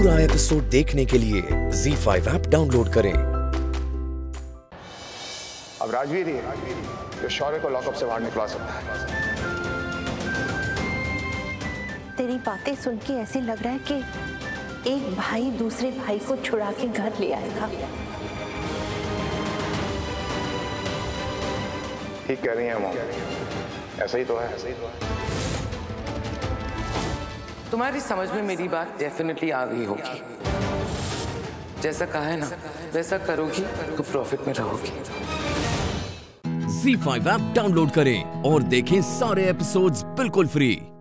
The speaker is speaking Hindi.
पूरा एपिसोड देखने के लिए ZEE5 ऐप डाउनलोड करें। अब राजवीर ही जो शौर्य को लॉकअप से बाहर निकला सकता है। तेरी बातें सुन के ऐसे लग रहा है कि एक भाई दूसरे भाई को छुड़ा के घर ले आएगा। ठीक कह रही हैं मॉम, ऐसा ही तो है। तुम्हारी समझ में मेरी बात डेफिनेटली आ गई होगी। जैसा कहा है ना वैसा करोगी तो प्रॉफिट में रहोगी। ZEE5 ऐप डाउनलोड करें और देखें सारे एपिसोड्स बिल्कुल फ्री।